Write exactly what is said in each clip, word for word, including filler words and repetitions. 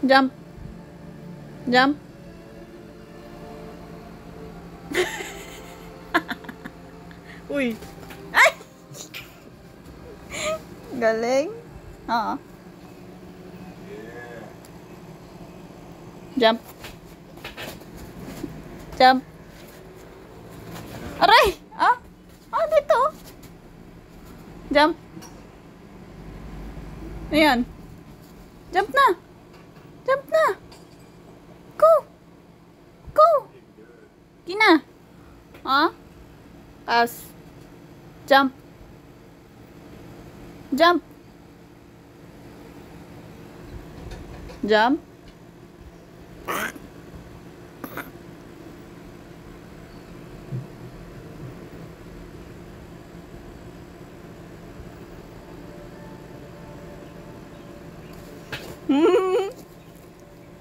Jump. Jump. Uy. Ay! Galing. Oo. Jump. Jump. Aray! Ah! Ah, dito. Jump. Ayan. Jump na. Jump na. Go. Go. Gina. Ah? Pass. Jump. Jump. Jump.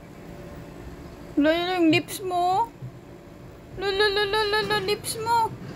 Lalo yung lips mo. Lalo, lalo, lalo, lips mo.